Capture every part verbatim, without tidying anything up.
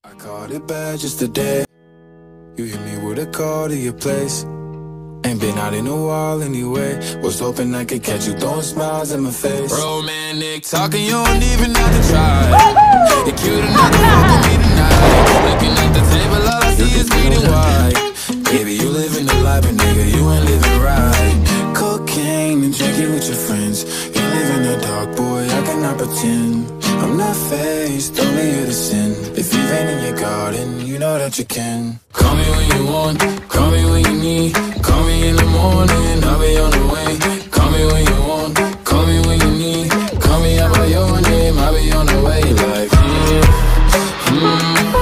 I caught it bad just today. You hit me with a call to your place. Ain't been out in a while anyway. Was hoping I could catch you throwing smiles in my face. Romantic talking, you don't even have to try. You're cute enough to fuck with me tonight. Looking at the table, all I see is bleeding white. Baby, you living the life, but nigga, you ain't living right. Cocaine and drinking with your friends. You live in the dark, boy, I cannot pretend. I'm not faced, only you to sin. If you've been in your garden, you know that you can. Call me when you want, call me when you need. Call me in the morning, I'll be on the way. Call me when you want, call me when you need. Call me out by your name, I'll be on the way. Like, mm, mm,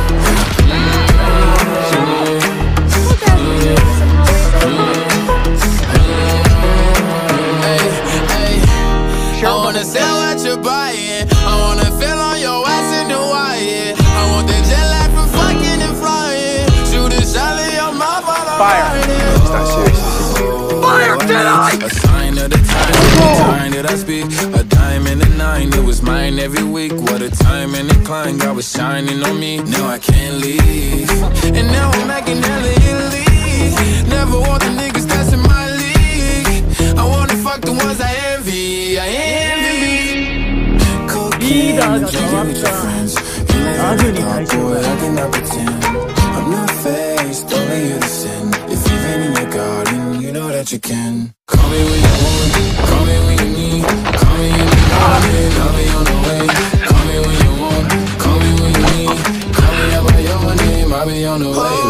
I wanna sell what you're buying. I wanna feel on your ass in Hawaii. I want that jet lag from fucking and flying. Shoot a shot in your mouth while I'm riding. It's not serious. Fire tonight! A sign of the time, the time that I speak. A dime and a nine, it was mine every week. What a time and a climb, God was shining on me. Now I can't leave, and now I'm making hella Italy. Never want the niggas that's in my league. I wanna fuck the ones I envy. I envy. Cocaine, drinking with your friends. You live in the dark, boy, I cannot pretend. I'm not faced, only you to sin. If you've been in your garden, you know that you can. Call me when you want, call me when you need. Call me in the morning, I'll be on the way. Call me when you want, call me when you need. Call me out by your name, I'll be on the way.